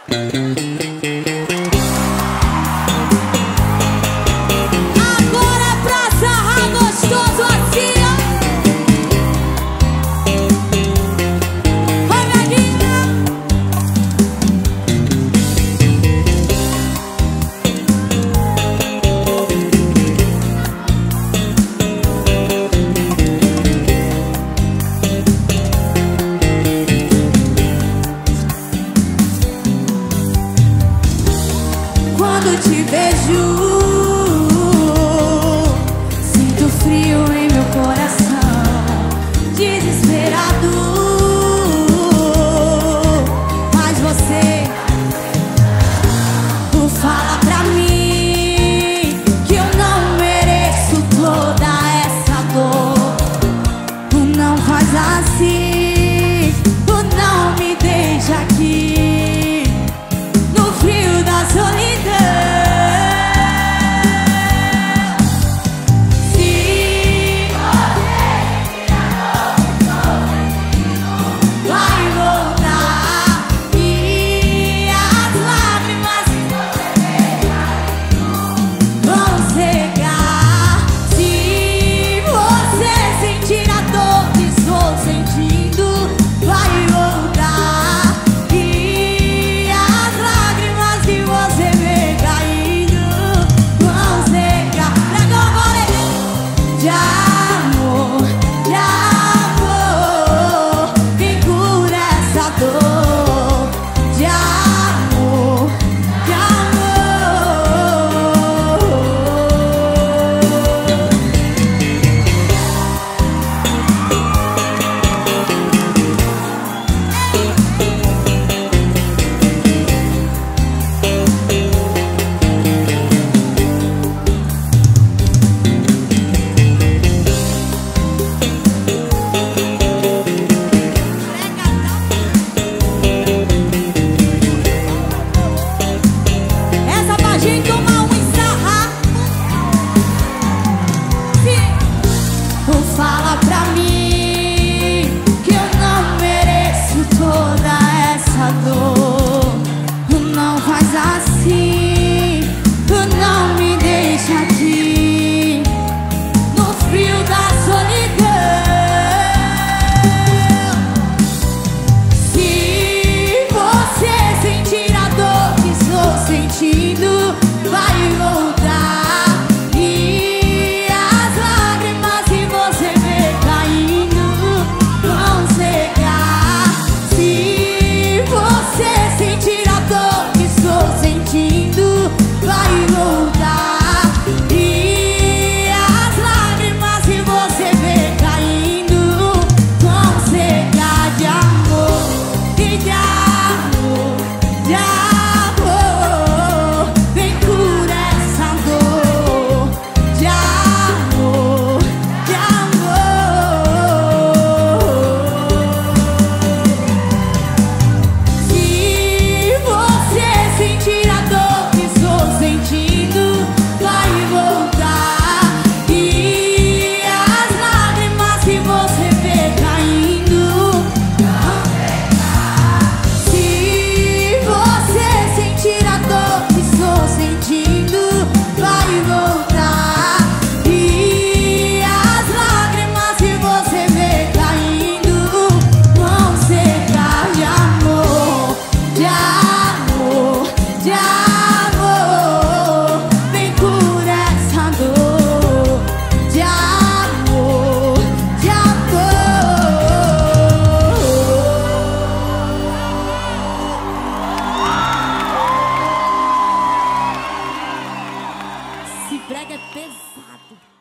Agora é pra sarrar gostoso assim, ó. Vai, Gaguinha. Quando te vejo, sinto frio em meu coração, desesperado. Mas você fala pra mim que eu não mereço toda essa dor. Não faz assim, não me deixa aqui no frio da solidão. Fala pra mim que eu não mereço toda essa dor. Não faz assim, não me deixa aqui no frio da solidão. Se você sentir a dor que estou sentindo, vai voltar. Esse brega é pesado.